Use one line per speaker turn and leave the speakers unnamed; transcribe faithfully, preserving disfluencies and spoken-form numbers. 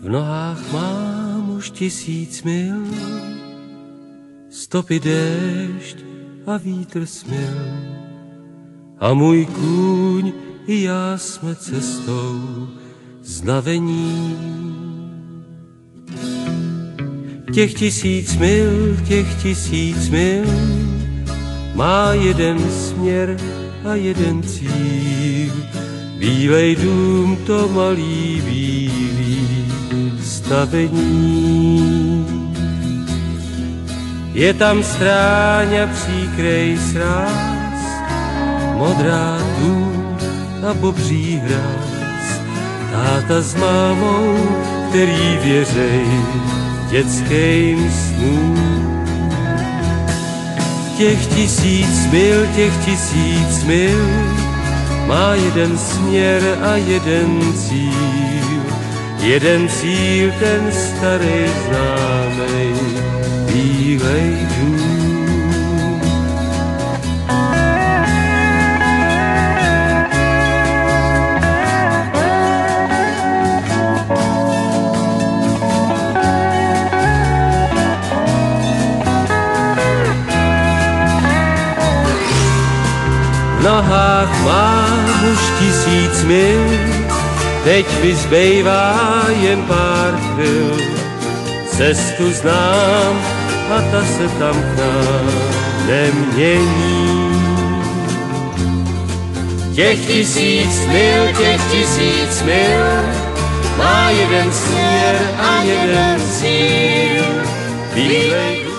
V nohách mám už tisíc mil, stopy déšť a vítr smil. A můj kůň i já jsme cestou znavení. Těch tisíc mil, těch tisíc mil má jeden směr a jeden cíl. Bílej dům, to malý bílý stavení. Je tam stráň a příkrej sráz, modrá dům a bobří hráz. Táta s mámou, který věřej dětským snům. Těch tisíc mil, těch tisíc mil má jeden směr a jeden cíl. Jeden cíl, ten starý známej, bílej dům. V nohách mám už tisíc mil, teď mi zbývá jen pár chvil. Cestu znám a ta se tam k nám nemění. Těch tisíc mil, těch tisíc mil má jeden směr a jeden cíl. Bílej